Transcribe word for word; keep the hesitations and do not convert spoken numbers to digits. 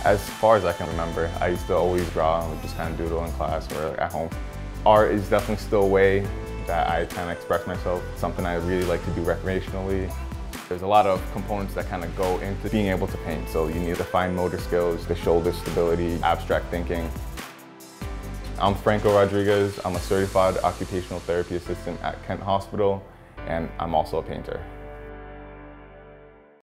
As far as I can remember, I used to always draw and just kind of doodle in class or at home. Art is definitely still a way that I kind of express myself, something I really like to do recreationally. There's a lot of components that kind of go into being able to paint. So you need the fine motor skills, the shoulder stability, abstract thinking. I'm Franco Rodriguez. I'm a certified occupational therapy assistant at Kent Hospital, and I'm also a painter.